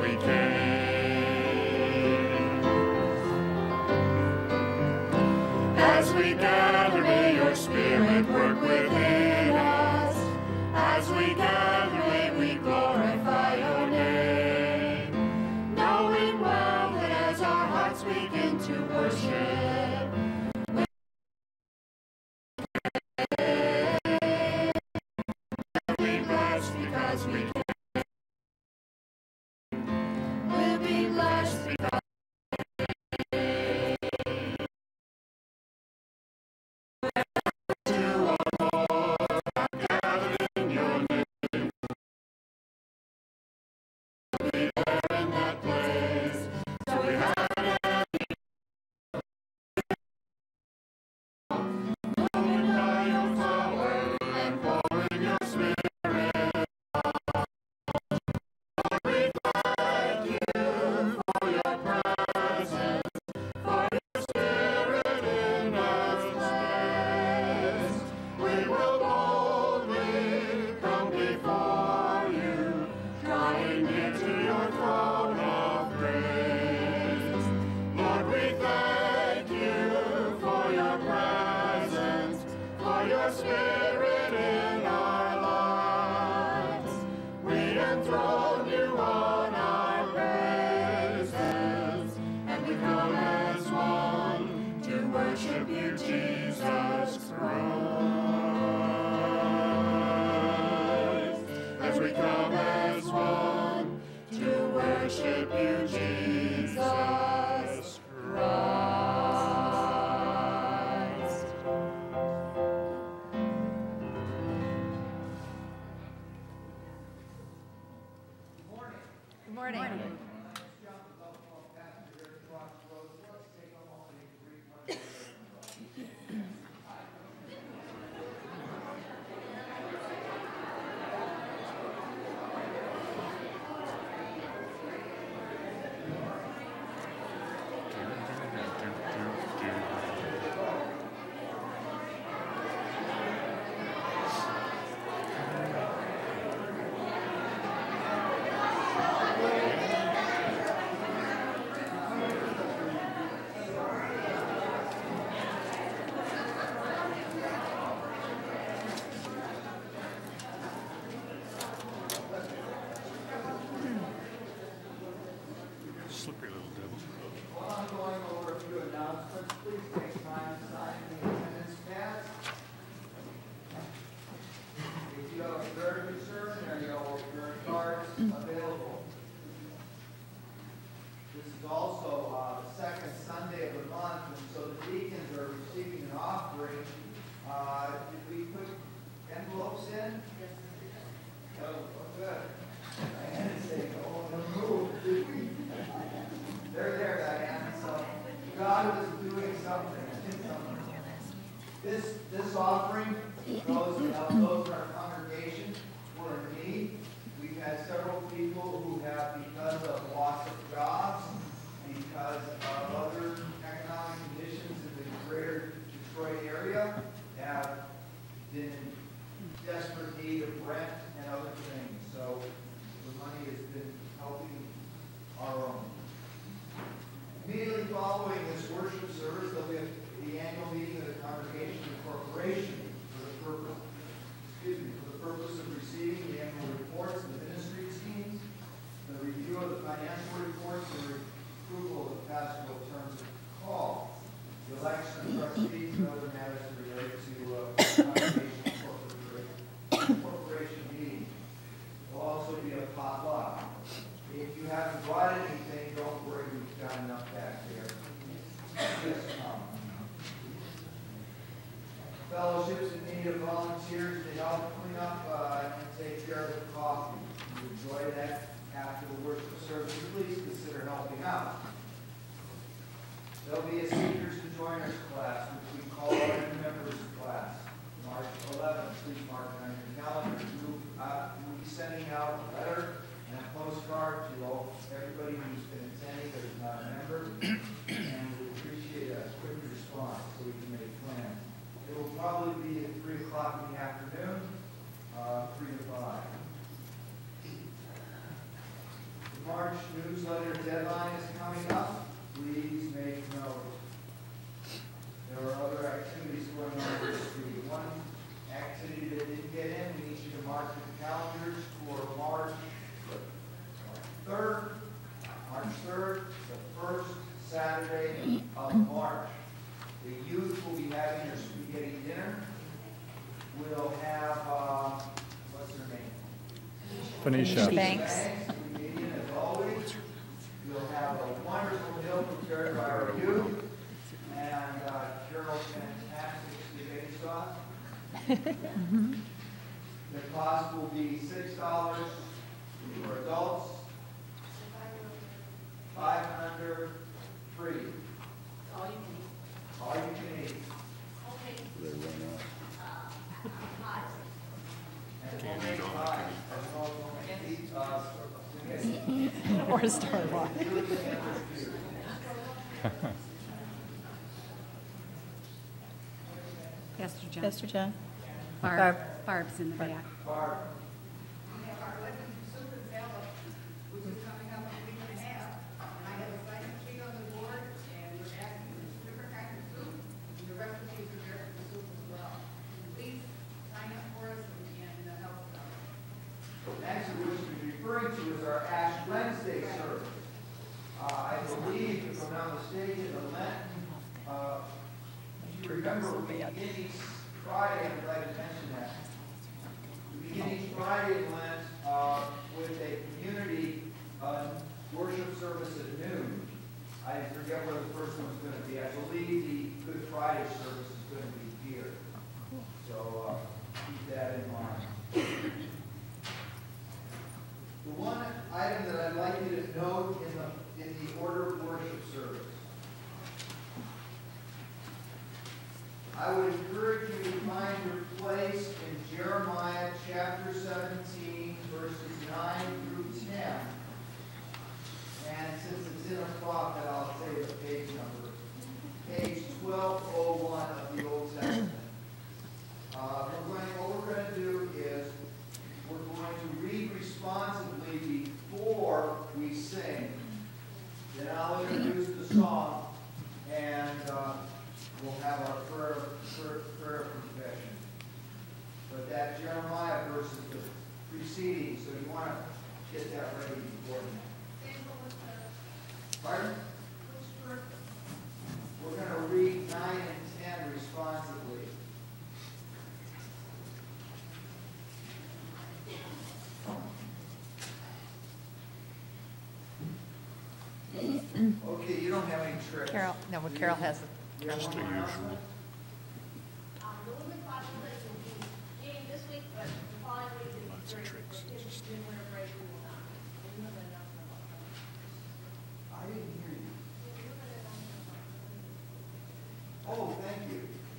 we came. As we gather, may your Spirit work within us. As we gather, may we glorify your name. Knowing well that as our hearts begin to worship, we'll be blessed because we can. We'll be blessed because two or more are gathered in your name. We'll be there in that place. So we have an moving by your power and pouring your Spirit. Lord, we thank you for your presence, for your Spirit in this place. We will boldly come before you, drawing near to your throne of grace. Lord, we thank you for your presence, for your Spirit in our lives. We enthrone you on our praises, and we come as one to worship you, Jesus Christ. As we come as one to worship you, Jesus Christ. Good morning. Slippery little devil. While I'm going over a few announcements, please take time to sign the attendance pads. If you have a prayer concern, there you go, prayer cards available. This is also the second Sunday of the month, and so the deacons are receiving an offering. Did we put envelopes in? Oh, good. Diane said, oh, no move. They're there, Diane. So God is doing something. This offering goes to help those in our congregation who are in need. We've had several people who have, because of loss of jobs, because of other economic conditions in the greater Detroit area, have been in desperate need of rent and other things. So the money has been helping our own. Immediately following this worship service, there'll be the annual meeting of the Congregation and Corporation for the purpose of receiving the annual reports of the ministry teams, the review of the financial reports, and the approval of the pastoral terms of call, the election of trustees, and other matters that relate to Congregation and Corporation meeting. There'll also be a potluck. If you haven't brought anything, don't worry, we've got enough back there. Just come. Fellowships in need of volunteers to help clean up and take care of the coffee. If you enjoy that after the worship service, please consider helping out. There'll be a Seniors and Joiners class, which we call our new members class. March 11th, please mark it on your calendar. We'll be sending out a letter and a postcard to everybody who's been attending that is not a member, and we appreciate a quick response so we can make plans. It will probably be at 3 o'clock in the afternoon, 3 to 5. March newsletter deadline is coming up. Please make note. There are other activities going on this week. One activity that didn't get in, we need you to mark your calendars for March 3rd. March 3rd, the first Saturday of March. The youth will be having their spaghetti dinner. We'll have, what's her name? Phoenicia Banks. As always, we'll have a wonderful meal prepared by our youth and Carol's fantastic spaghetti sauce. The cost will be $6 for adults, 500 free. All you can eat. All you can eat. Okay. And homemade pie, as well as homemade spaghetti. Or store-bought. Pastor John. Pastor John? Barb. Barb's in the back. Barb. We have our wedding super ballot, which is coming up in a week and a half. And I have a sign-up sheet on the board, and we're asking for different kinds of soup. And the recipes are there for the soup as well. Please sign up for us and help us out. Next, which we're referring to is our Ash Wednesday service. I believe, if I'm not mistaken, the Lent, if you remember, we begin each Friday, I'm glad to mention that. We begin each Friday in Lent with a community worship service at noon. I forget where the first one's going to be. I believe the Good Friday service is going to be here. So keep that in mind. The one item that I'd like you to note in the order of worship service, I would encourage you to find your place in Jeremiah chapter 17, verses 9 through 10. And since it's in a prophet, I'll say the page number. Page 1201 of the Old Testament. What we're going to do is we're going to read responsibly before we sing. Then I'll introduce the song, and we'll have our prayer confession. But that Jeremiah verse is the preceding, so you want to get that ready beforehand. Pardon? We're going to read 9 and 10 responsibly. Okay, you don't have any tricks. Carol, no, but Carol has it. You have one more announcement? The women's population will be gained this week, but the following week will be during the winter break, we will not. And you have an announcement about that. I didn't hear you. Oh, thank you.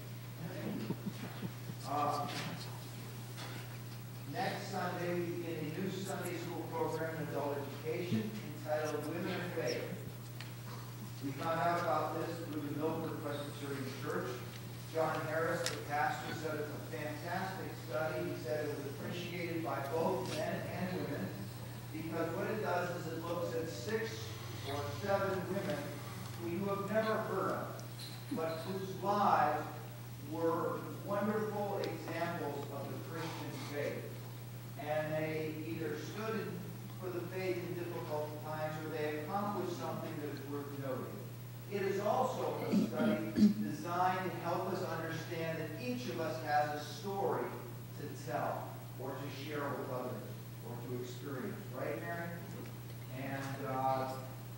Next Sunday, we begin a new Sunday school program in adult education entitled Women of Faith. We found out about this through the Milford Presbyterian Church. John Harris, the pastor, said it's a fantastic study. He said it was appreciated by both men and women because what it does is it looks at 6 or 7 women who you have never heard of, but whose lives were wonderful examples of the Christian faith. And they either stood for the faith in difficult times or they accomplished something that is worth noting. It is also a study designed to help us understand that each of us has a story to tell or to share with others or to experience. Right, Mary? And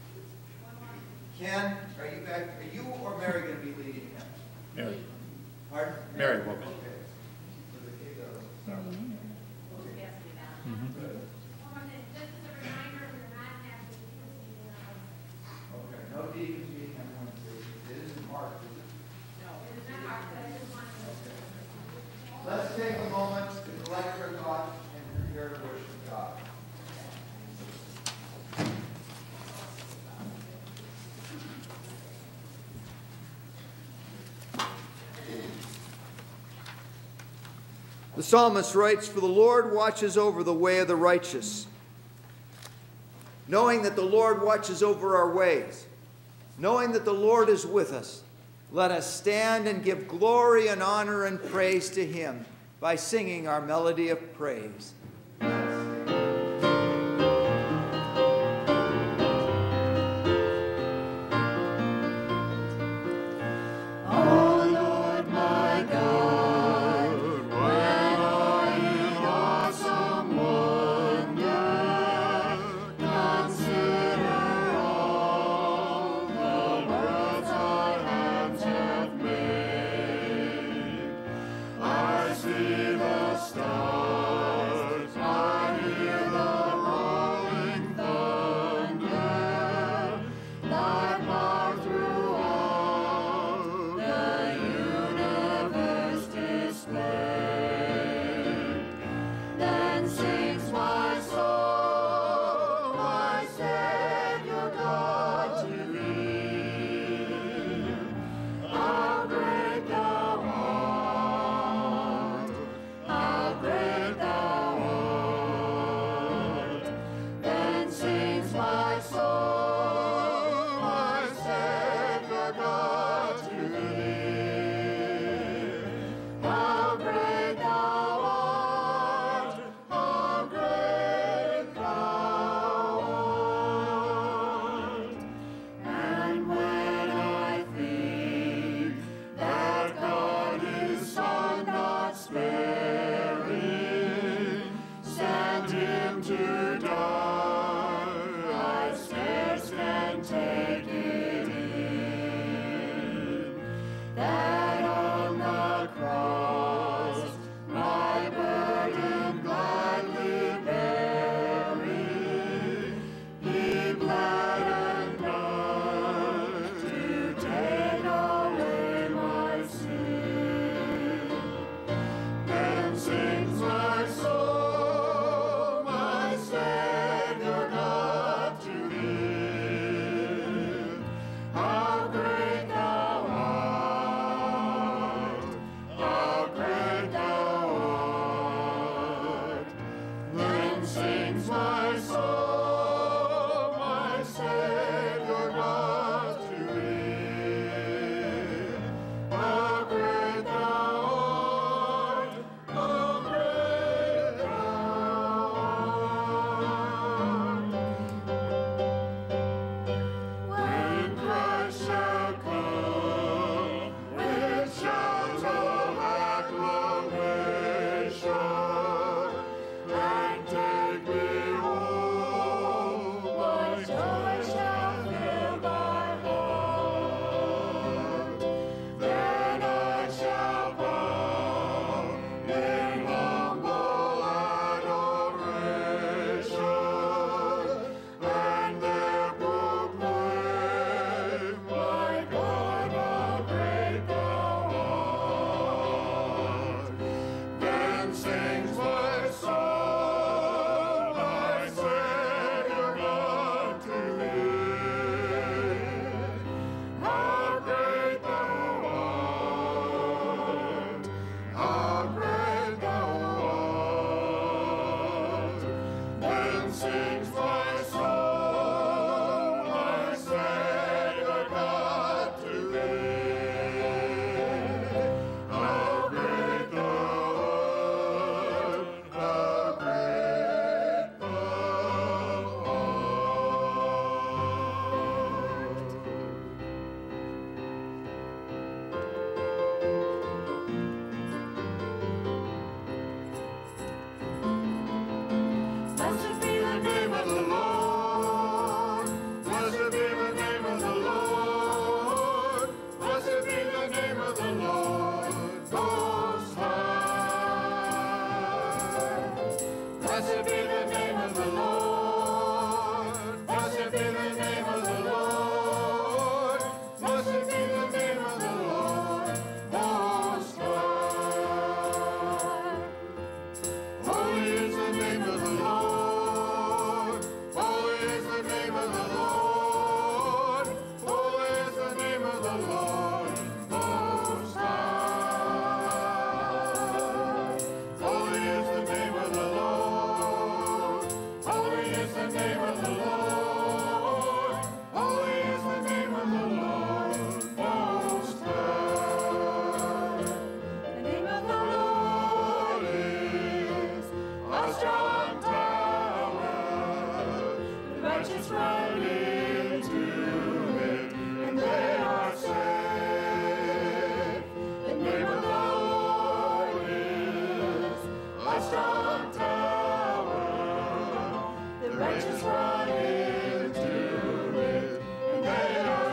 Ken, are you back? Are you or Mary going to be leading him? Mary. Pardon? Mary will be. Okay. So the kid goes. Just as a reminder, we're not having a meeting on. Okay. No deacons meeting on Wednesday. It isn't March, is it? No, it is not hard, but I just wanted to. Let's take a moment to collect our thoughts and prepare to worship God. The psalmist writes, "For the Lord watches over the way of the righteous, knowing that the Lord watches over our ways, knowing that the Lord is with us, let us stand and give glory and honor and praise to him by singing our melody of praise. See the stars righteous run into it, and they are saved. The name of the Lord is a strong tower. The righteous run into it, and they are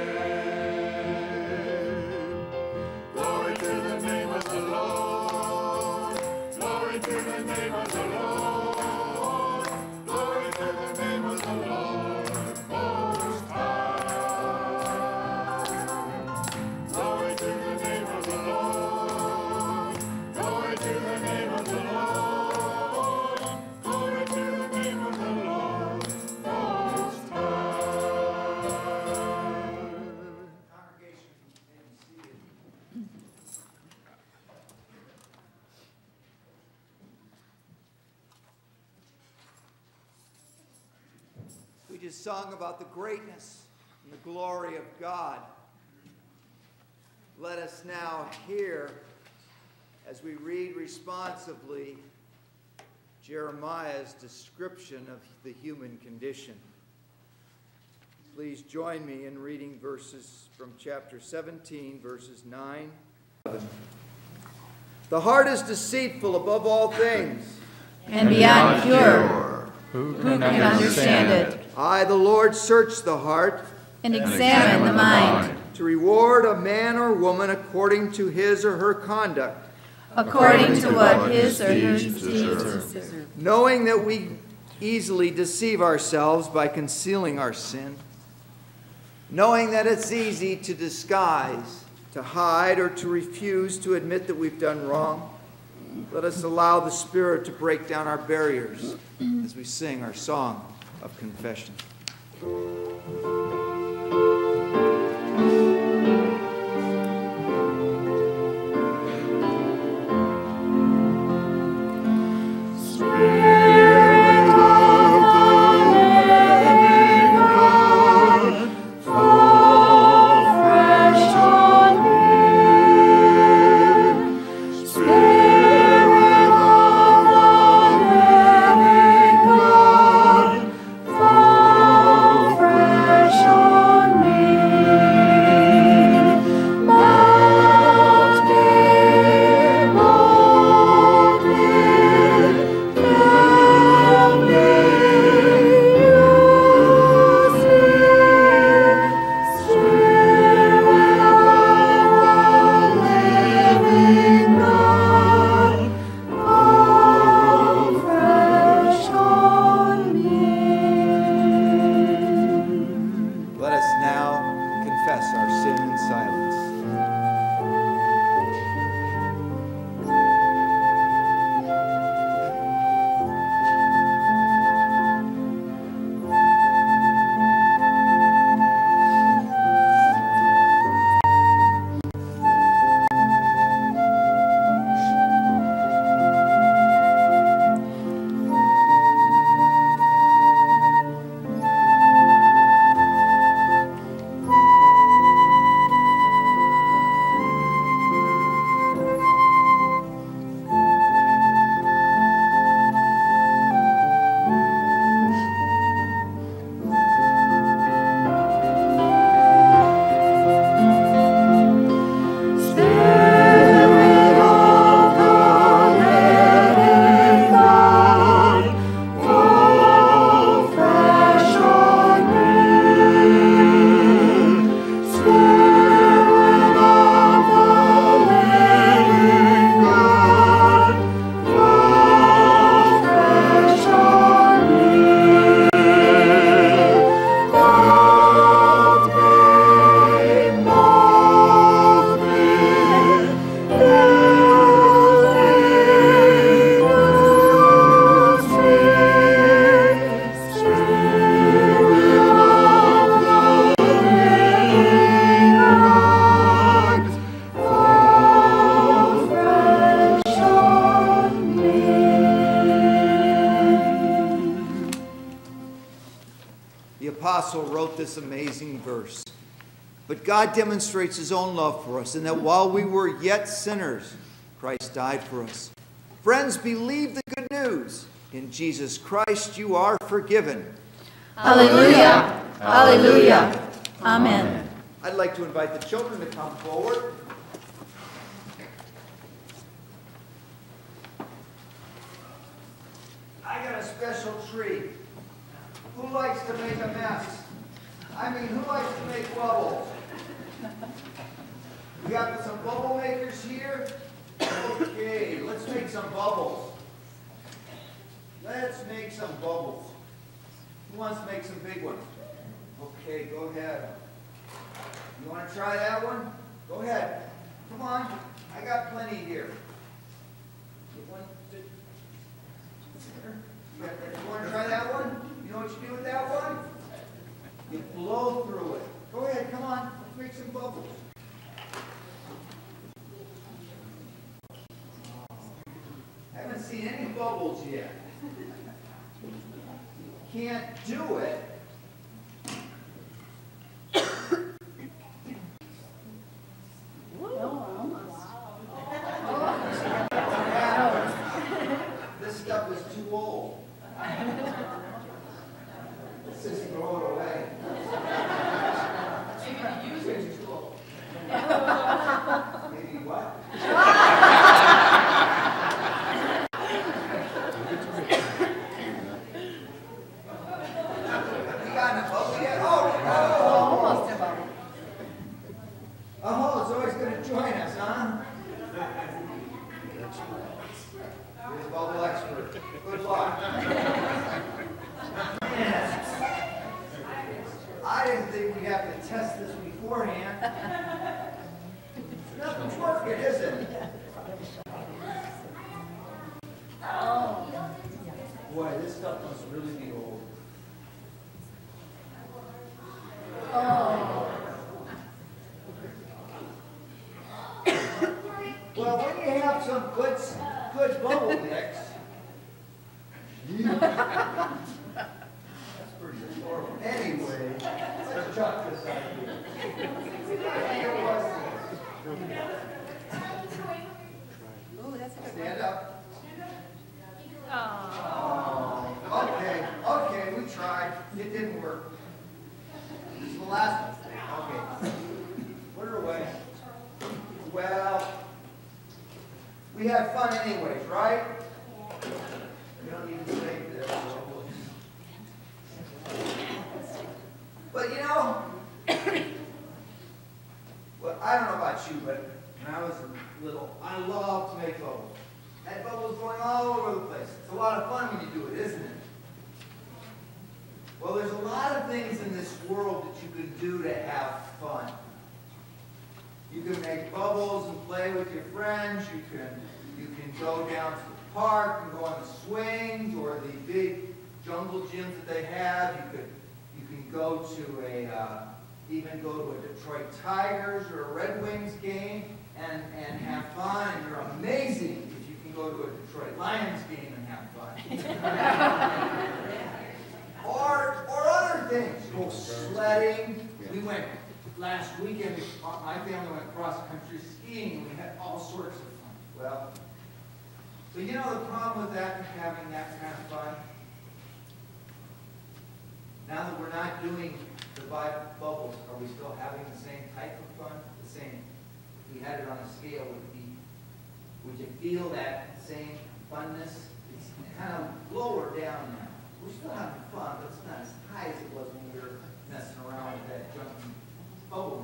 saved. Glory to the name of the Lord. Glory to the name of the Lord. Glory to the name of the Lord Most High. Glory to the name of the Lord. Glory to the name of the Lord. Glory to the name of the Lord Most High. Congregation and seated. We just sung about the greatness and the glory of God. Let us now hear, as we read responsively, Jeremiah's description of the human condition. Please join me in reading verses from chapter 17, verses 9. The heart is deceitful above all things, and beyond cure. Who Who can understand it? I, the Lord, search the heart And examine the mind, to reward a man or woman according to his or her conduct, according to what his or her deeds deserve. knowing that we easily deceive ourselves by concealing our sin, knowing that it's easy to disguise, to hide, or to refuse to admit that we've done wrong. Let us allow the Spirit to break down our barriers as we sing our song of confession. apostle wrote this amazing verse. But God demonstrates his own love for us in that while we were yet sinners, Christ died for us. Friends, believe the good news. In Jesus Christ you are forgiven. Hallelujah. Hallelujah. Amen. I'd like to invite the children to come forward. I got a special treat. Who likes to make a mess? I mean, who likes to make bubbles? We got some bubble makers here. Okay, let's make some bubbles. Let's make some bubbles. Who wants to make some big ones? Okay, go ahead. You want to try that one? Go ahead. Come on. I got plenty here. One, two. You want to try that one? You know what you do with that one? You blow through it. Go ahead, come on. Let's make some bubbles. I haven't seen any bubbles yet. Can't do it. This stuff is too old. Let's just throw it away. Maybe use it too old. Maybe what? You got enough bubble yet? Almost a bubble. Oh, it's always going to join us, huh? You're the bubble expert. Good luck. I didn't think we'd have to test this beforehand. Nothing's working, is it? Boy, this stuff must really be old. Well, when you have some good bubble mix, that's pretty adorable. Anyway, let's chuck this out here. Ooh, that's a good Stand up. Okay, we tried. It didn't work. This is the last one. Okay. Put her away. Well, we had fun anyways, right? We don't need to save this. But you know, well, I don't know about you, but when I was little, I loved to make bubbles. That bubble's going all over the place. It's a lot of fun when you do it, isn't it? Well, there's a lot of things in this world that you can do to have fun. You can make bubbles and play with your friends. You can go down to the park and go on the swings or the big jungle gyms that they have. You can go to even go to a Detroit Tigers or a Red Wings game and have fun. And you're amazing if you can go to a Detroit Lions game and have fun. or other things. Go sledding. We went last weekend. My family went cross-country skiing. And we had all sorts of fun. Well, but you know the problem with that, having that kind of fun? Now that we're not doing the bubbles, are we still having the same type of fun? The same, if we had it on a scale, would you feel that same funness? It's kind of lower down now. We're still having fun, but it's not as high as it was when we were messing around with that junky bubble.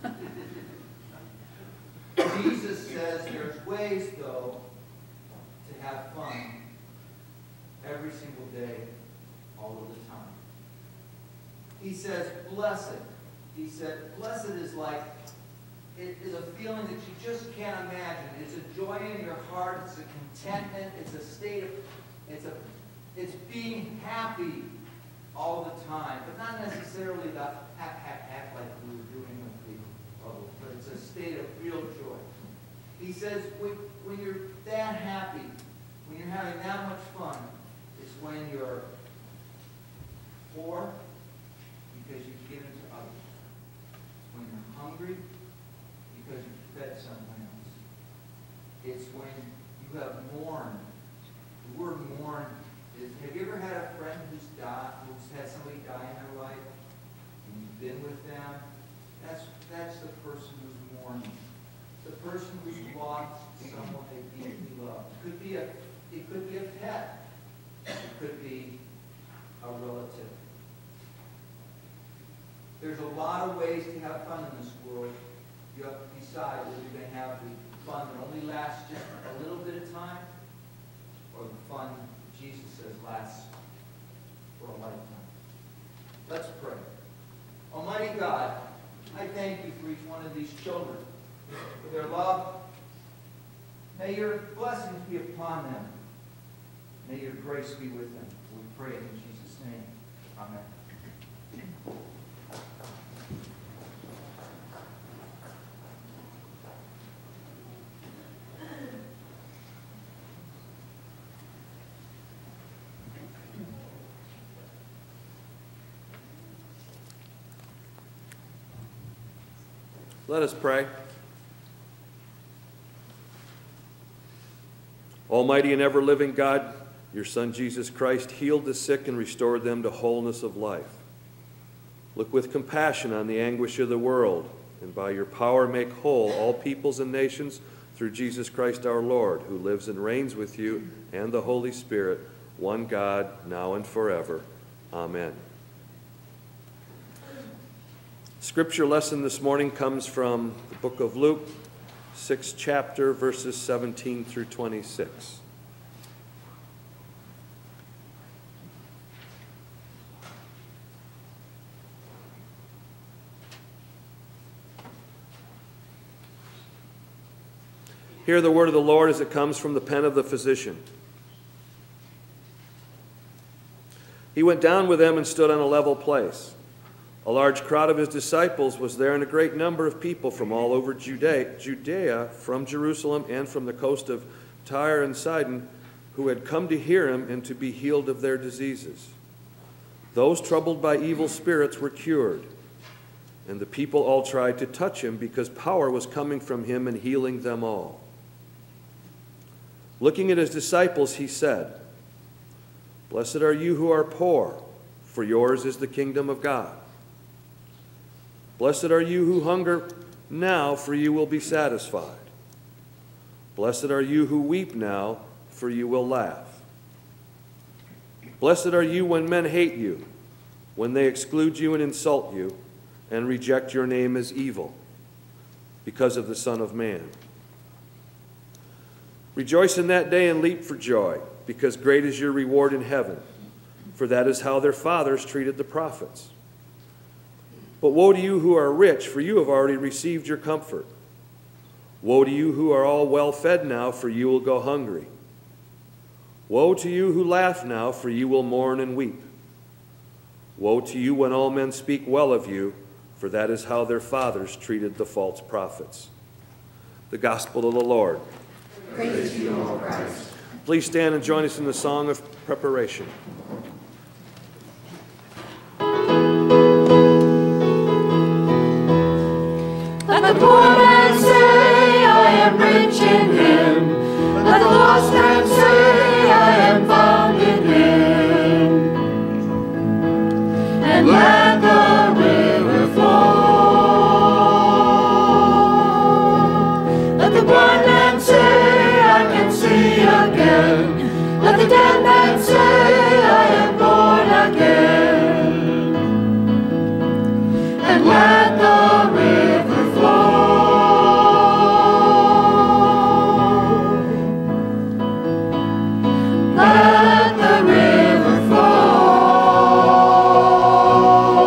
Jesus says there's ways, though, to have fun every single day, all of the time. He says, blessed. He said, blessed is like, it is a feeling that you just can't imagine. It's a joy in your heart. It's a contentment. It's a state of, it's being happy all the time, but not necessarily the hack like we were doing with the bubbles, but it's a state of real joy. He says, when you're that happy, when you're having that much fun, it's when you're poor, because you've given to others. When you're hungry, because you've fed someone else. It's when you have mourned. The word mourn is, have you ever had a friend who's had somebody die in their life, and you've been with them, that's the person who's mourning. The person who's lost someone they deeply love. It could be a pet. It could be a relative. There's a lot of ways to have fun in this world. You have to decide whether you're going to have the fun that only lasts just a little bit of time, or the fun Jesus says lasts for a lifetime. Let's pray. Almighty God, I thank you for each one of these children, for their love. May your blessings be upon them. May your grace be with them. We pray in Jesus' name. Amen. Let us pray. Almighty and ever-living God, your Son Jesus Christ healed the sick and restored them to wholeness of life. Look with compassion on the anguish of the world, and by your power make whole all peoples and nations through Jesus Christ our Lord, who lives and reigns with you and the Holy Spirit, one God, now and forever. Amen. Scripture lesson this morning comes from the book of Luke, 6th chapter, verses 17 through 26. Hear the word of the Lord as it comes from the pen of the physician. He went down with them and stood on a level place. A large crowd of his disciples was there, and a great number of people from all over Judea, from Jerusalem, and from the coast of Tyre and Sidon, who had come to hear him and to be healed of their diseases. Those troubled by evil spirits were cured, and the people all tried to touch him, because power was coming from him and healing them all. Looking at his disciples, he said, "Blessed are you who are poor, for yours is the kingdom of God. Blessed are you who hunger now, for you will be satisfied. Blessed are you who weep now, for you will laugh. Blessed are you when men hate you, when they exclude you and insult you, and reject your name as evil, because of the Son of Man. Rejoice in that day and leap for joy, because great is your reward in heaven, for that is how their fathers treated the prophets. But woe to you who are rich, for you have already received your comfort. Woe to you who are all well fed now, for you will go hungry. Woe to you who laugh now, for you will mourn and weep. Woe to you when all men speak well of you, for that is how their fathers treated the false prophets." The Gospel of the Lord. Praise to you, O Christ. Please stand and join us in the song of preparation. Let the poor man say, I am rich in him. Let the lost man say, I am found in him. And let the river flow. Let the blind man say, I can see again. Let the dead man say, I am born again. And let the river Let the river flow.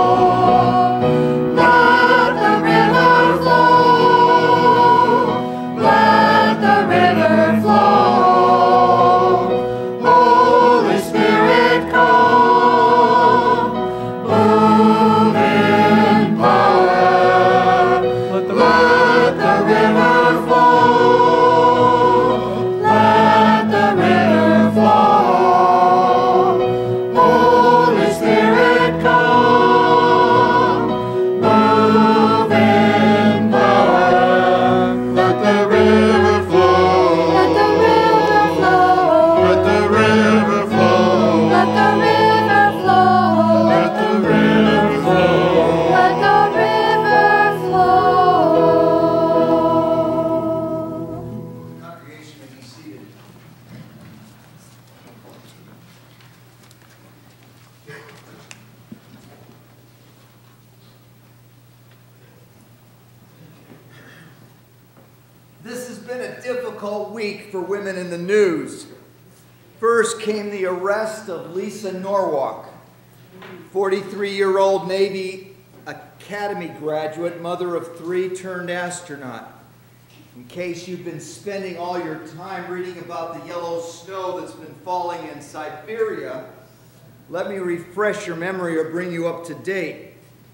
been a difficult week for women in the news. First came the arrest of Lisa Norwalk, 43-year-old Navy Academy graduate, mother of 3, turned astronaut. In case you've been spending all your time reading about the yellow snow that's been falling in Siberia, let me refresh your memory or bring you up to date.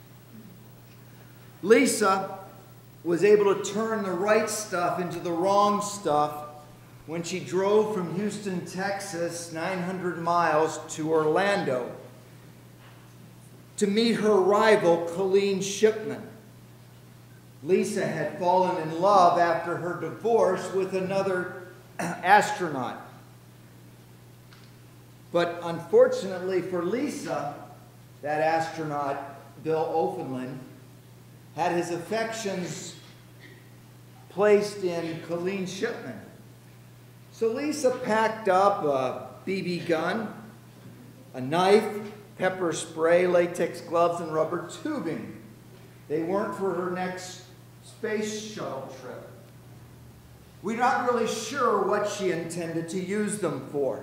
Lisa was able to turn the right stuff into the wrong stuff when she drove from Houston, Texas, 900 miles to Orlando to meet her rival, Colleen Shipman. Lisa had fallen in love after her divorce with another astronaut. But unfortunately for Lisa, that astronaut, Bill Offenland, had his affections placed in Colleen Shipman. So Lisa packed up a BB gun, a knife, pepper spray, latex gloves, and rubber tubing. They weren't for her next space shuttle trip. We're not really sure what she intended to use them for.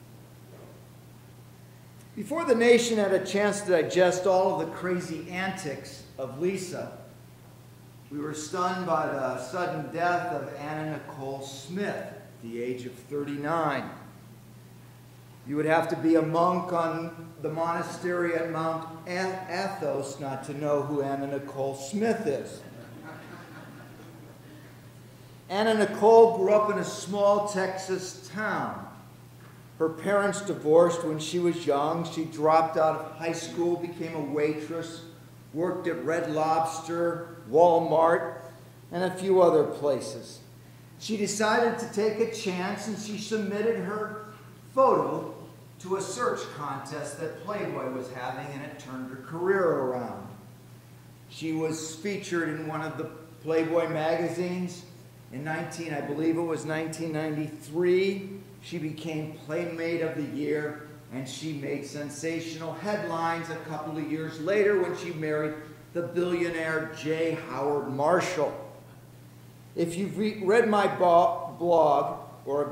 Before the nation had a chance to digest all of the crazy antics of Lisa, we were stunned by the sudden death of Anna Nicole Smith at the age of 39. You would have to be a monk on the monastery at Mount Athos not to know who Anna Nicole Smith is. Anna Nicole grew up in a small Texas town. Her parents divorced when she was young. She dropped out of high school, became a waitress, worked at Red Lobster, Walmart, and a few other places. She decided to take a chance, and she submitted her photo to a search contest that Playboy was having, and it turned her career around. She was featured in one of the Playboy magazines. In I believe it was 1993, she became Playmate of the Year, and she made sensational headlines a couple of years later when she married the billionaire J. Howard Marshall. If you've read my blog,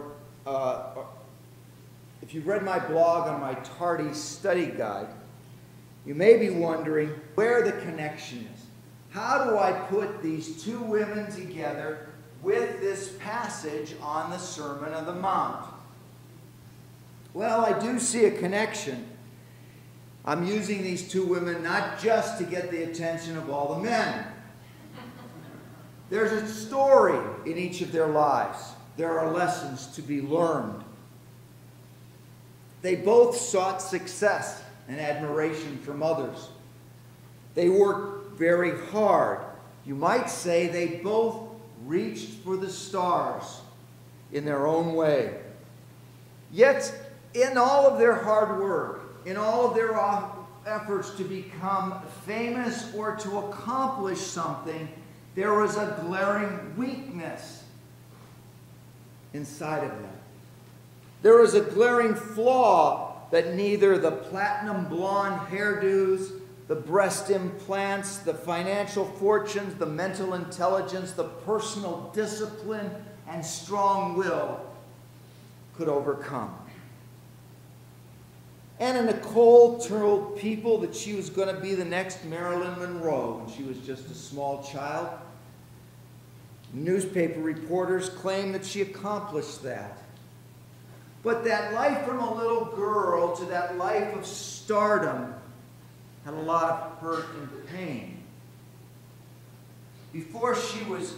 if you've read my blog on my tardy study guide, you may be wondering where the connection is. How do I put these two women together with this passage on the Sermon on the Mount? Well, I do see a connection. I'm using these two women not just to get the attention of all the men. There's a story in each of their lives. There are lessons to be learned. They both sought success and admiration from others. They worked very hard. You might say they both reached for the stars in their own way. Yet, in all of their hard work, in all of their efforts to become famous or to accomplish something, there was a glaring weakness inside of them. There was a glaring flaw that neither the platinum blonde hairdos, the breast implants, the financial fortunes, the mental intelligence, the personal discipline, and strong will could overcome. Anna Nicole told people that she was going to be the next Marilyn Monroe when she was just a small child. Newspaper reporters claim that she accomplished that. But that life from a little girl to that life of stardom had a lot of hurt and pain. Before she was,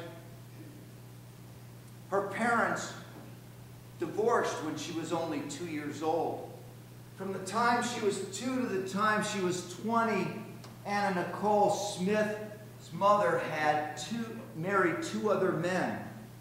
her parents divorced when she was only 2 years old. From the time she was 2 to the time she was 20, Anna Nicole Smith's mother had married 2 other men.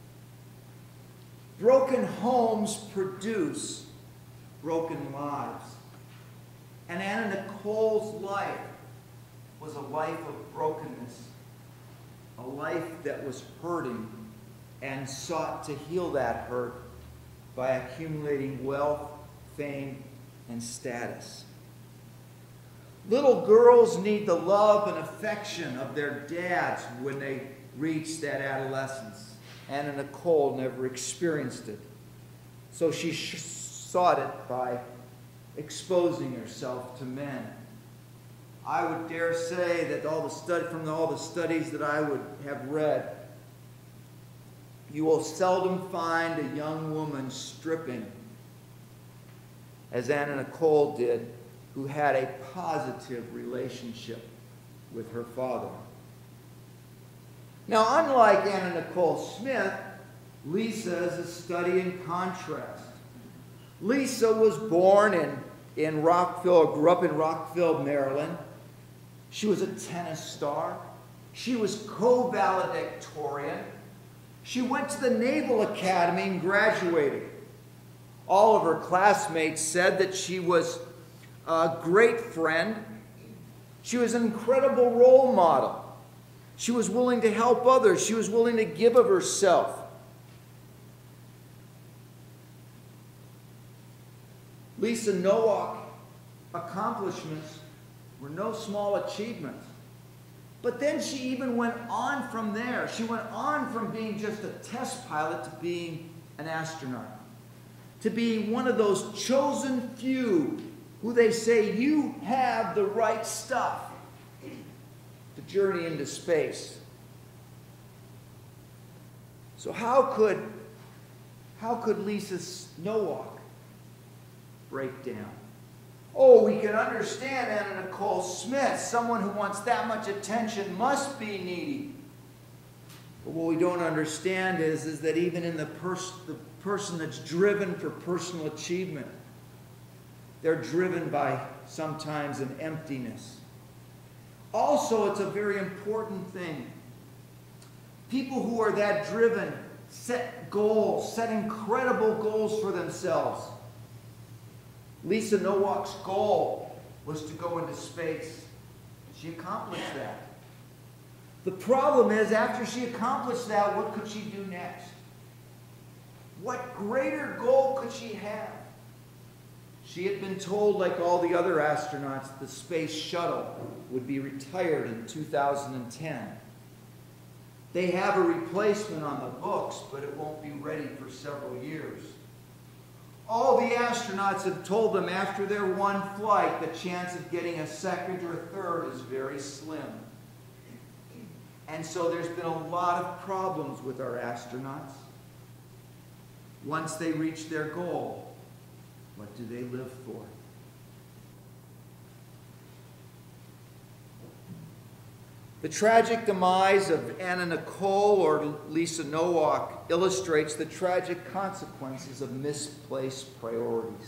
Broken homes produce broken lives. And Anna Nicole's life was a life of brokenness, a life that was hurting and sought to heal that hurt by accumulating wealth, fame, and status. Little girls need the love and affection of their dads when they reach that adolescence. Anna Nicole never experienced it. So she sought it by exposing herself to men. I would dare say that from all the studies that I would have read, you will seldom find a young woman stripping, as Anna Nicole did, who had a positive relationship with her father. Now, unlike Anna Nicole Smith, Lisa is a study in contrast. Lisa was born in Rockville, grew up in Rockville, Maryland. She was a tennis star. She was co-valedictorian. She went to the Naval Academy and graduated. All of her classmates said that she was a great friend. She was an incredible role model. She was willing to help others. She was willing to give of herself. Lisa Nowak's accomplishments were no small achievements. But then she even went on from there. She went on from being just a test pilot to being an astronaut, to being one of those chosen few who they say, you have the right stuff to journey into space. So how could Lisa Nowak break down? Oh, we can understand Anna Nicole Smith. Someone who wants that much attention must be needy. But what we don't understand is that even in the person that's driven for personal achievement, they're driven by sometimes an emptiness. Also, it's a very important thing. People who are that driven set goals, set incredible goals for themselves. Lisa Nowak's goal was to go into space. She accomplished that. The problem is, after she accomplished that, what could she do next? What greater goal could she have? She had been told, like all the other astronauts, the space shuttle would be retired in 2010. They have a replacement on the books, but it won't be ready for several years. All the astronauts have told them after their one flight, the chance of getting a second or a third is very slim. And so there's been a lot of problems with our astronauts. Once they reach their goal, what do they live for? The tragic demise of Anna Nicole or Lisa Nowak illustrates the tragic consequences of misplaced priorities.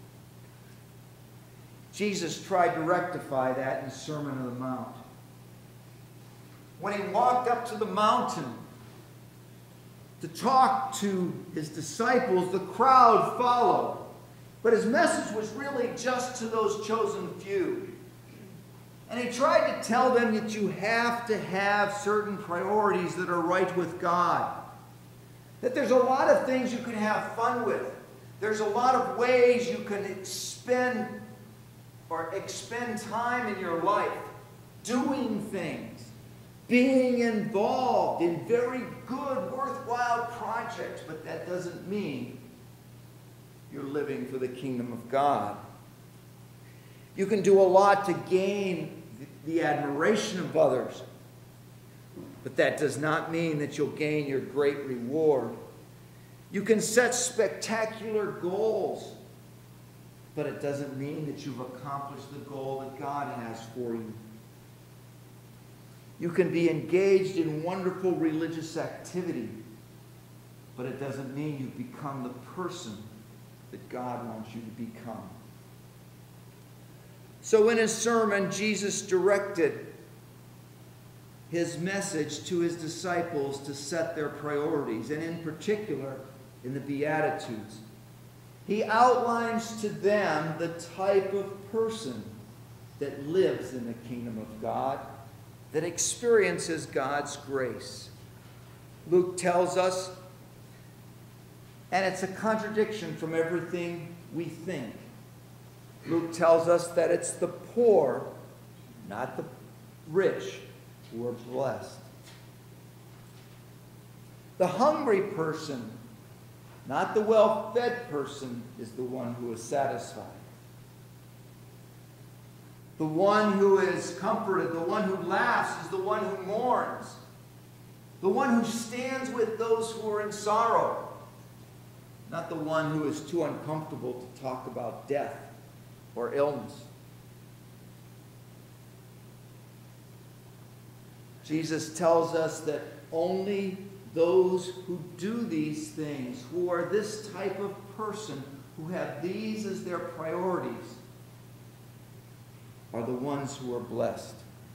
Jesus tried to rectify that in the Sermon on the Mount. When he walked up to the mountain to talk to his disciples, the crowd followed. But his message was really just to those chosen few. And he tried to tell them that you have to have certain priorities that are right with God. That there's a lot of things you can have fun with. There's a lot of ways you can expend time in your life doing things, being involved in very good, worthwhile projects. But that doesn't mean you're living for the kingdom of God. You can do a lot to gain the admiration of others, but that does not mean that you'll gain your great reward. You can set spectacular goals, but it doesn't mean that you've accomplished the goal that God has for you. You can be engaged in wonderful religious activity, but it doesn't mean you've become the person that God wants you to become. So in his sermon, Jesus directed his message to his disciples to set their priorities, and in particular, in the Beatitudes. He outlines to them the type of person that lives in the kingdom of God, that experiences God's grace. Luke tells us, and it's a contradiction from everything we think. Luke tells us that it's the poor, not the rich, who are blessed. The hungry person, not the well-fed person, is the one who is satisfied. The one who is comforted, the one who laughs, is the one who mourns. The one who stands with those who are in sorrow, not the one who is too uncomfortable to talk about death or illness. Jesus tells us that only those who do these things, who are this type of person, who have these as their priorities, are the ones who are blessed.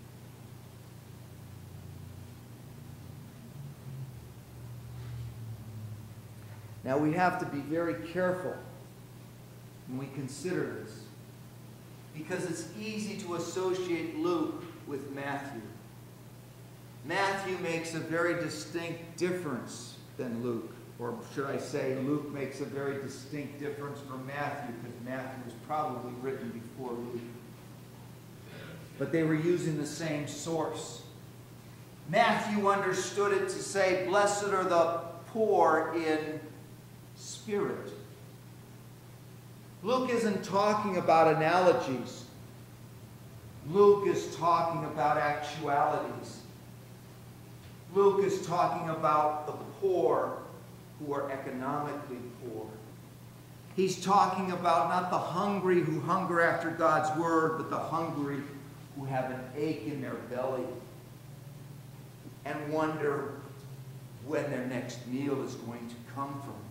Now we have to be very careful when we consider this, because it's easy to associate Luke with Matthew. Matthew makes a very distinct difference than Luke. Or should I say, Luke makes a very distinct difference from Matthew, because Matthew was probably written before Luke. But they were using the same source. Matthew understood it to say, blessed are the poor in spirit. Luke isn't talking about analogies. Luke is talking about actualities. Luke is talking about the poor who are economically poor. He's talking about not the hungry who hunger after God's word, but the hungry who have an ache in their belly and wonder when their next meal is going to come from.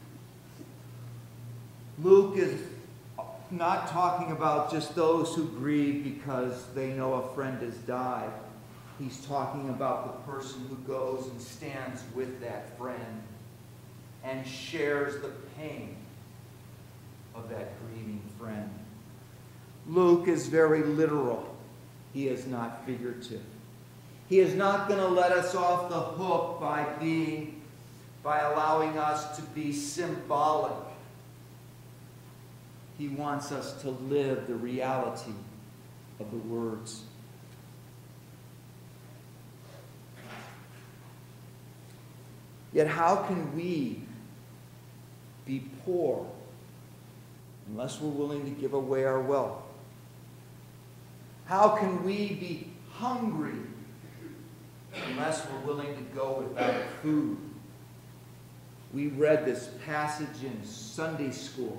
Luke is not talking about just those who grieve because they know a friend has died. He's talking about the person who goes and stands with that friend and shares the pain of that grieving friend. Luke is very literal. He is not figurative. He is not going to let us off the hook by allowing us to be symbolic. He wants us to live the reality of the words. Yet how can we be poor unless we're willing to give away our wealth? How can we be hungry unless we're willing to go without food? We read this passage in Sunday school.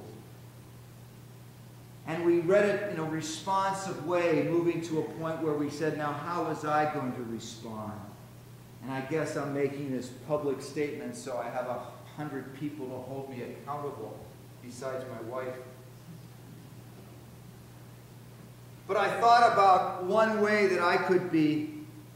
And we read it in a responsive way, moving to a point where we said, now how was I going to respond? And I guess I'm making this public statement so I have 100 people to hold me accountable besides my wife. But I thought about one way that I could be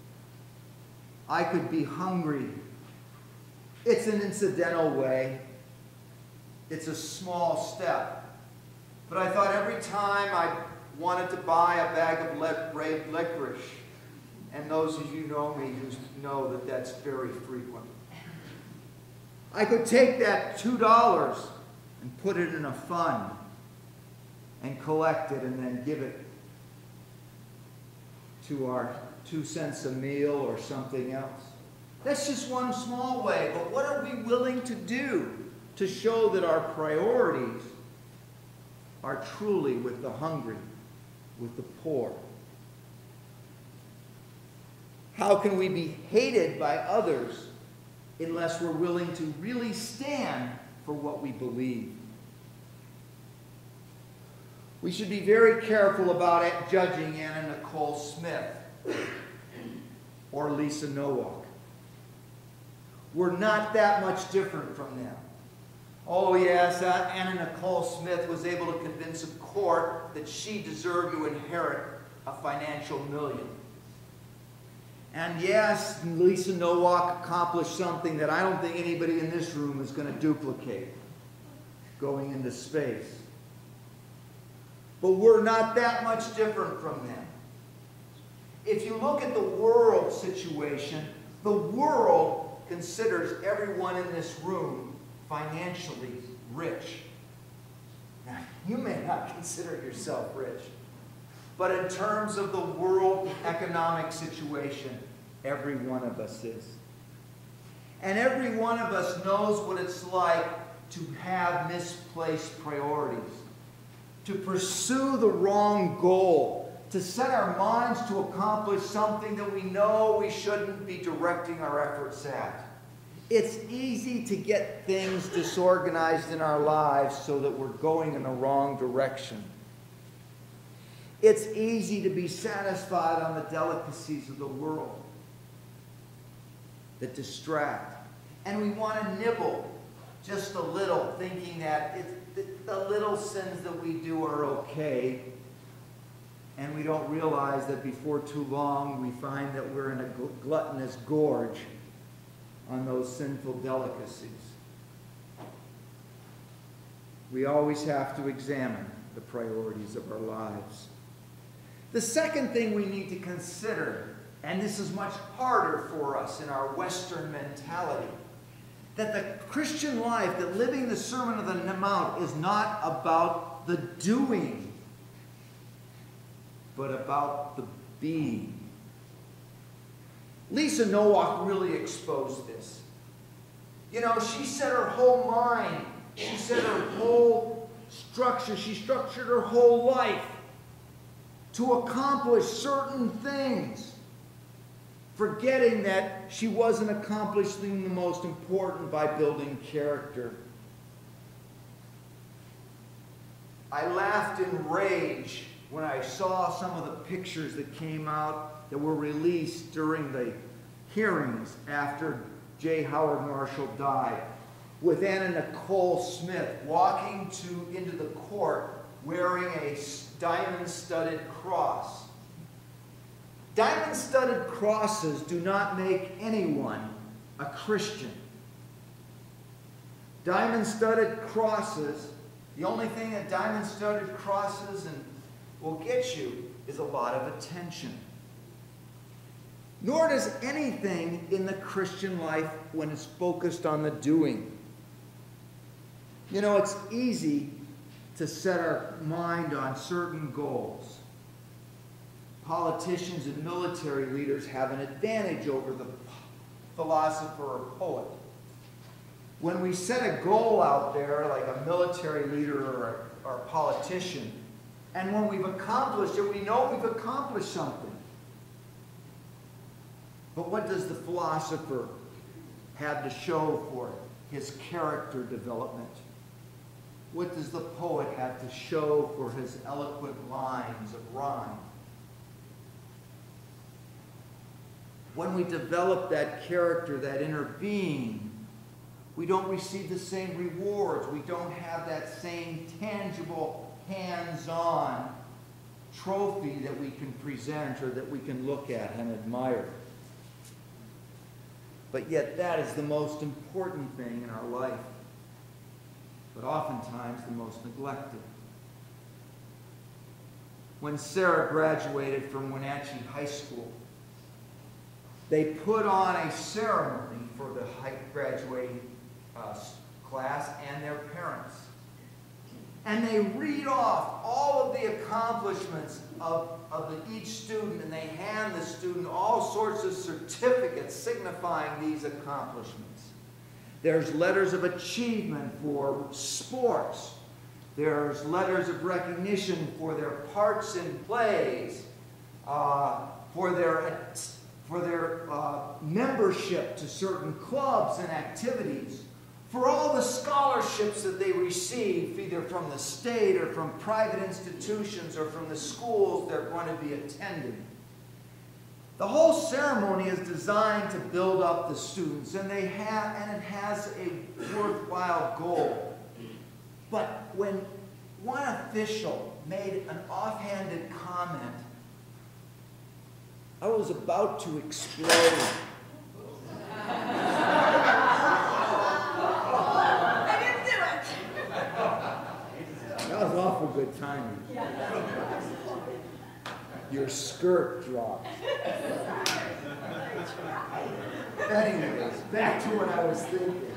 hungry. It's an incidental way. It's a small step. But I thought every time I wanted to buy a bag of red licorice, and those of you who know me know that that's very frequent, I could take that $2 and put it in a fund and collect it and then give it to our 2 cents a meal or something else. That's just one small way, but what are we willing to do to show that our priorities are truly with the hungry, with the poor? How can we be hated by others unless we're willing to really stand for what we believe? We should be very careful about judging Anna Nicole Smith or Lisa Nowak. We're not that much different from them. Oh yes, Anna Nicole Smith was able to convince a court that she deserved to inherit a financial million. And yes, Lisa Nowak accomplished something that I don't think anybody in this room is going to duplicate, going into space. But we're not that much different from them. If you look at the world situation, the world considers everyone in this room financially rich. Now, you may not consider yourself rich, but in terms of the world economic situation, every one of us is. And every one of us knows what it's like to have misplaced priorities, to pursue the wrong goal, to set our minds to accomplish something that we know we shouldn't be directing our efforts at. It's easy to get things disorganized in our lives so that we're going in the wrong direction. It's easy to be satisfied on the delicacies of the world that distract. And we want to nibble just a little, thinking that the little sins that we do are okay. And we don't realize that before too long we find that we're in a gluttonous gorge on those sinful delicacies. We always have to examine the priorities of our lives. The second thing we need to consider, and this is much harder for us in our Western mentality, that the Christian life, that living the Sermon on the Mount, is not about the doing, but about the being. Lisa Nowak really exposed this. You know, she set her whole mind, she set her whole structure, she structured her whole life to accomplish certain things, forgetting that she wasn't accomplishing the most important by building character. I laughed in rage when I saw some of the pictures that came out that were released during the hearings after J. Howard Marshall died, with Anna Nicole Smith walking into the court wearing a diamond-studded cross. Diamond-studded crosses do not make anyone a Christian. Diamond-studded crosses, the only thing that diamond-studded crosses will get you is a lot of attention. Nor does anything in the Christian life when it's focused on the doing. You know, it's easy to set our mind on certain goals. Politicians and military leaders have an advantage over the philosopher or poet. When we set a goal out there, like a military leader or a politician, and when we've accomplished it, we know we've accomplished something. But what does the philosopher have to show for it? His character development. What does the poet have to show for his eloquent lines of rhyme? When we develop that character, that inner being, we don't receive the same rewards. We don't have that same tangible, hands-on trophy that we can present or that we can look at and admire. But yet that is the most important thing in our life, but oftentimes the most neglected. When Sarah graduated from Wenatchee High School, they put on a ceremony for the graduating class and their parents. And they read off all of the accomplishments of each student, and they hand the student all sorts of certificates signifying these accomplishments. There's letters of achievement for sports. There's letters of recognition for their parts in plays, for their membership to certain clubs and activities, for all the scholarships that they receive, either from the state or from private institutions or from the schools they're going to be attending. The whole ceremony is designed to build up the students, and it has a worthwhile goal. But when one official made an offhanded comment, I was about to explode. That was awful good timing. Your skirt dropped. Anyways, back to what I was thinking.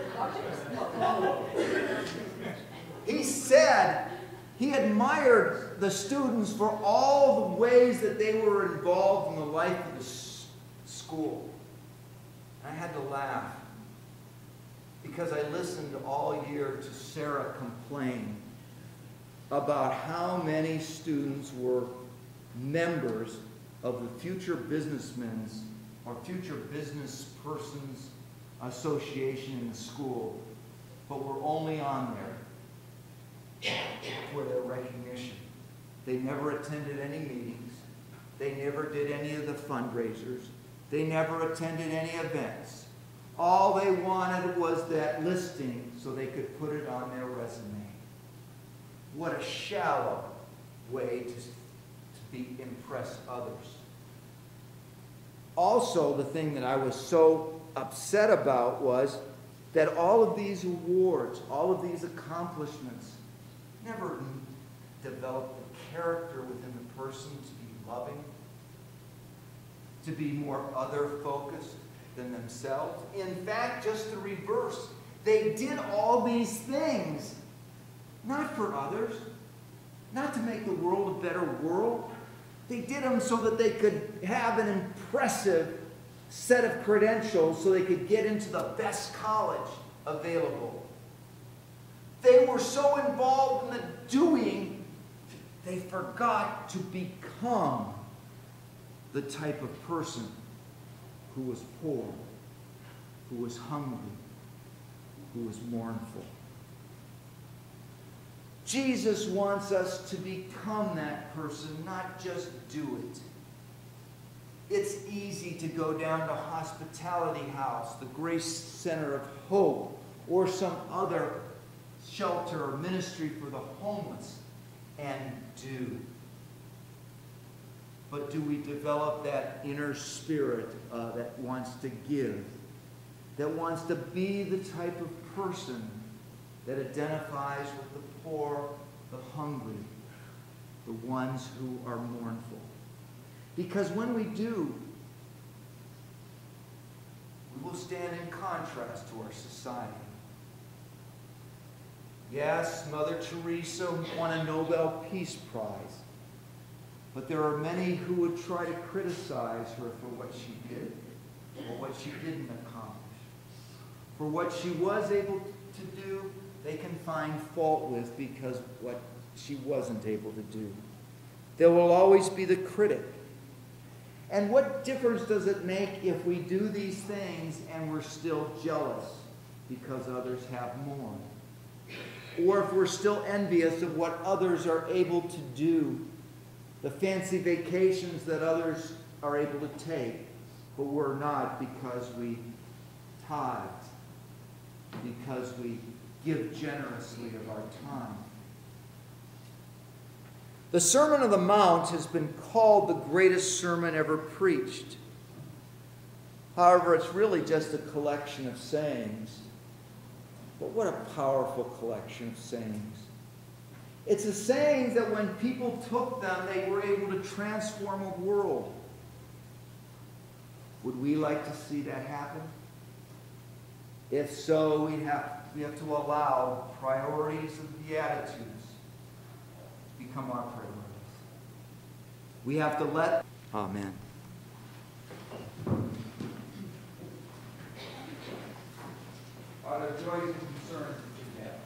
He said he admired the students for all the ways that they were involved in the life of the school. I had to laugh. because I listened all year to Sarah complain about how many students were members of the Future Businessmen's or Future Business Persons Association in the school, but were only on there for their recognition. They never attended any meetings. They never did any of the fundraisers. They never attended any events. All they wanted was that listing so they could put it on their resume. What a shallow way to impress others. Also, the thing that I was so upset about was that all of these awards, all of these accomplishments, never developed the character within the person to be loving, to be more other-focused than themselves. In fact, just the reverse. They did all these things, not for others, not to make the world a better world. They did them so that they could have an impressive set of credentials so they could get into the best college available. They were so involved in the doing, they forgot to become the type of person who was poor, who was hungry, who was mournful. Jesus wants us to become that person, not just do it. It's easy to go down to Hospitality House, the Grace Center of Hope, or some other shelter or ministry for the homeless and do. But do we develop that inner spirit that wants to give, that wants to be the type of person that identifies with the poor, the hungry, the ones who are mournful? Because when we do, we will stand in contrast to our society. Yes, Mother Teresa won a Nobel Peace Prize, but there are many who would try to criticize her for what she did or what she didn't accomplish. For what she was able to do, they can find fault with because what she wasn't able to do. There will always be the critic. And what difference does it make if we do these things and we're still jealous because others have more? Or if we're still envious of what others are able to do, the fancy vacations that others are able to take, but we're not because we tithe, because we give generously of our time. The Sermon on the Mount has been called the greatest sermon ever preached. However, it's really just a collection of sayings. But what a powerful collection of sayings. It's the sayings that when people took them, they were able to transform a world. Would we like to see that happen? If so, we have to allow priorities of Beatitudes become our priorities. We have to let... Amen. Are there joys and concerns that you have?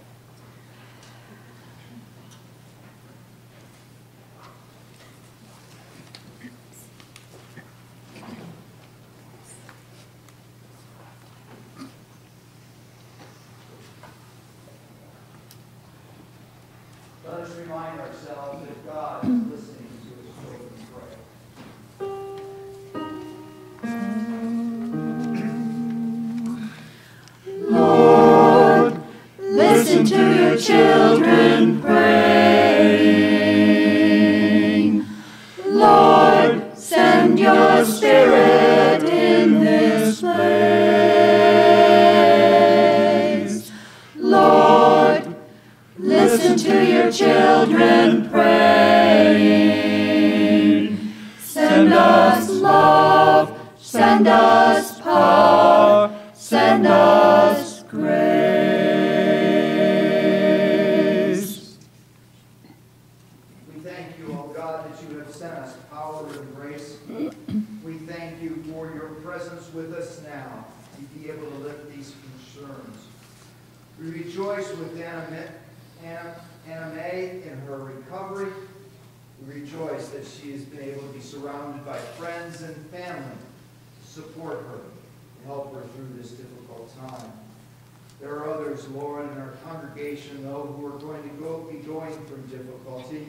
Let us remind ourselves that God is listening to his children pray. Lord, listen to your children praying. Lord, send your Spirit in this place. Lord, listen to your children praying. Send us love, send us power, send us grace. We thank you, O God, that you have sent us power and grace. We thank you for your presence with us now to be able to lift these concerns. We rejoice with Anna Mae in her recovery. We rejoice that she has been able to be surrounded by friends and family to support her, to help her through this difficult time. There are others, Lord, in our congregation, though, who are going to be going through difficulty.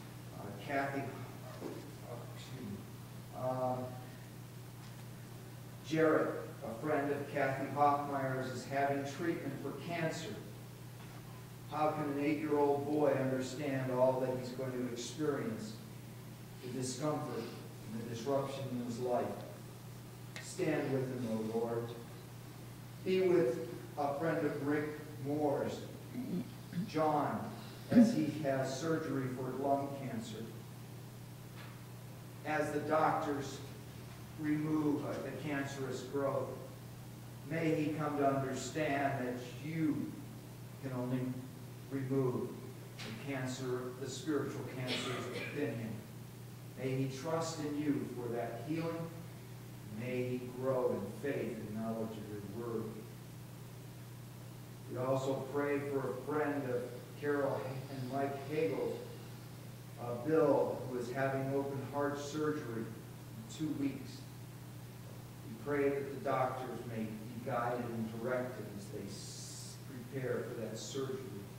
Jared, a friend of Kathy Hoffmeyer's, is having treatment for cancer. How can an 8-year-old boy understand all that he's going to experience, the discomfort and the disruption in his life? Stand with him, O Lord. Be with a friend of Rick Moore's, John, as he has surgery for lung cancer. As the doctors remove the cancerous growth, may he come to understand that you can only remove the cancer, the spiritual cancers within him. May he trust in you for that healing. May he grow in faith and knowledge of your word. We also pray for a friend of Carol and Mike Hagel's, Bill, who is having open heart surgery in 2 weeks. We pray that the doctors may be guided and directed as they prepare for that surgery.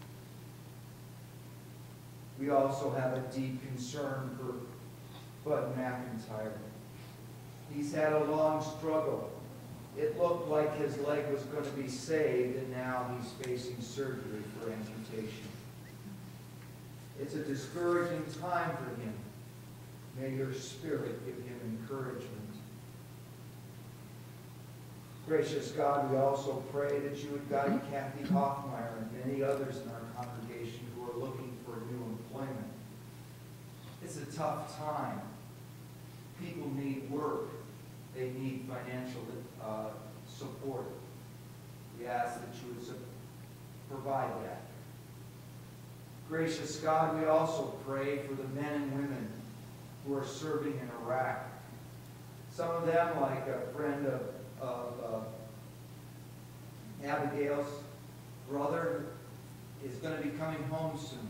We also have a deep concern for Bud McIntyre. He's had a long struggle. It looked like his leg was going to be saved, and now he's facing surgery for amputation. It's a discouraging time for him. May your Spirit give him encouragement. Gracious God, we also pray that you would guide Kathy Hoffmeyer and many others in our congregation who are looking for new employment. It's a tough time. People need work. They need financial support. We ask that you would provide that. Gracious God, we also pray for the men and women who are serving in Iraq. Some of them, like a friend of Abigail's brother, is going to be coming home soon.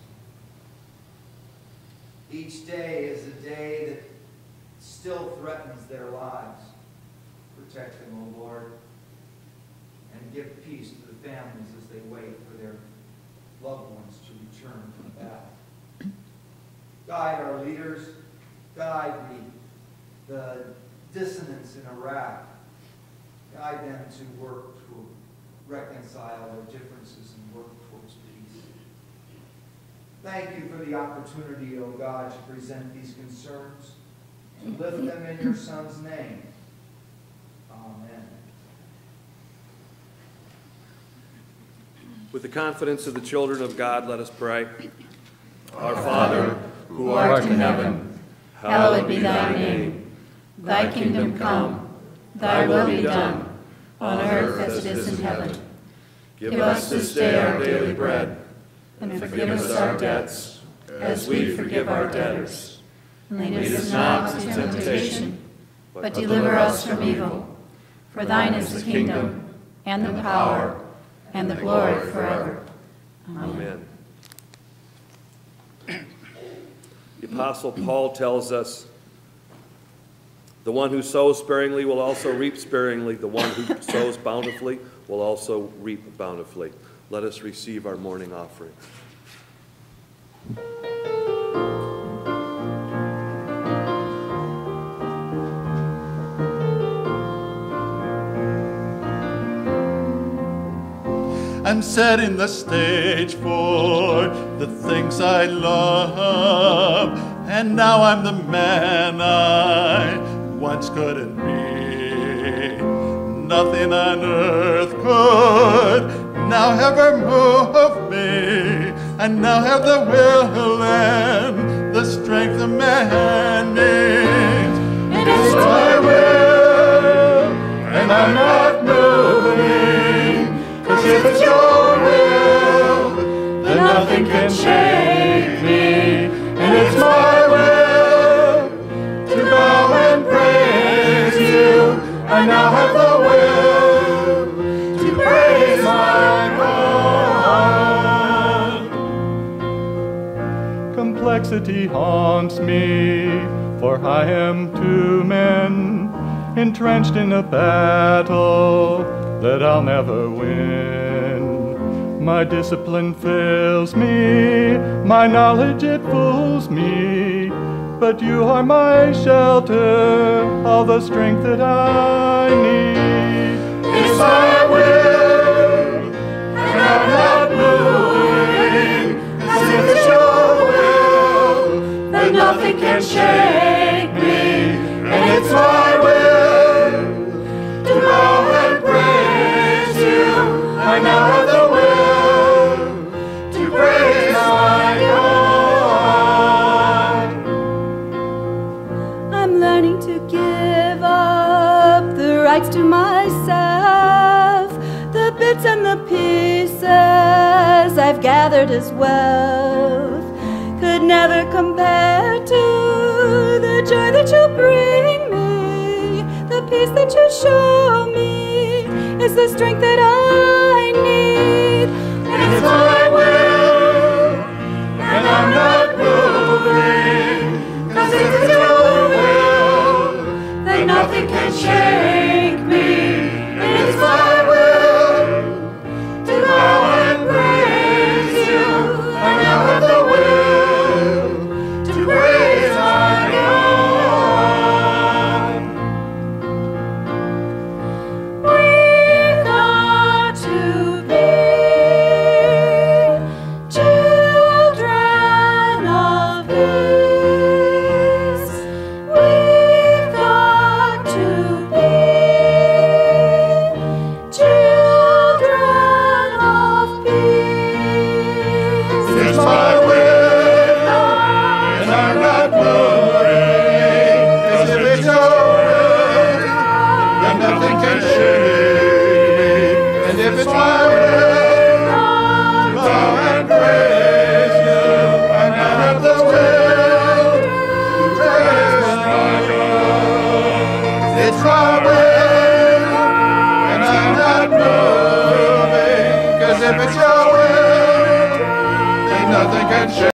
Each day is a day that still threatens their lives. Protect them, O Lord, and give peace to the families as they wait for their loved ones to return from battle. Guide our leaders, guide the dissidents in Iraq, guide them to work to reconcile their differences and work towards peace. Thank you for the opportunity, O God, to present these concerns and lift them in your Son's name. Amen. With the confidence of the children of God, let us pray. Our Father, who art in heaven, hallowed be thy name. Thy kingdom come, thy will be done, on earth as it is in heaven. Give us this day our daily bread, and forgive us our debts, as we forgive our debtors. And lead us not into temptation, but deliver us from evil. For thine is the kingdom, and the power, and the glory forever. Amen. The Apostle Paul tells us, the one who sows sparingly will also reap sparingly. The one who sows bountifully will also reap bountifully. Let us receive our morning offering. I'm setting the stage for the things I love, and now I'm the man I once couldn't be. Nothing on earth could now ever move me. I now have the will and the strength a man needs. It is my will, and I'm not moving. 'Cause if it's your will, then nothing can shake me. And it's my will to bow and praise you. I now have the will to praise my God. adversity haunts me, for I am 2 men entrenched in a battle that I'll never win. My discipline fails me, my knowledge it fools me, but you are my shelter, all the strength that I need. It's my will, and I'm not moving, as if it's your will, that nothing can shake me. And it's my will to bow and praise you. I now have the will to praise my God. I'm learning to give up the rights to myself, the bits and the pieces I've gathered as wealth could never compare to the joy that you bring me. The peace that you show me is the strength that I need. It's my will, and I'm not moving, 'cause it's your will that nothing can shake me. And it's my will to bow and praise you. I now have the will to praise my God. We've got to be children of peace. We've got to be children of peace. It's my will, and I'm not moving, 'cause if it's your will, then nothing can shake me. And if it's my will, bow and praise you, and I have the will to praise my God. It's my will, and I'm not moving, 'cause if it's your will, then nothing can shake me.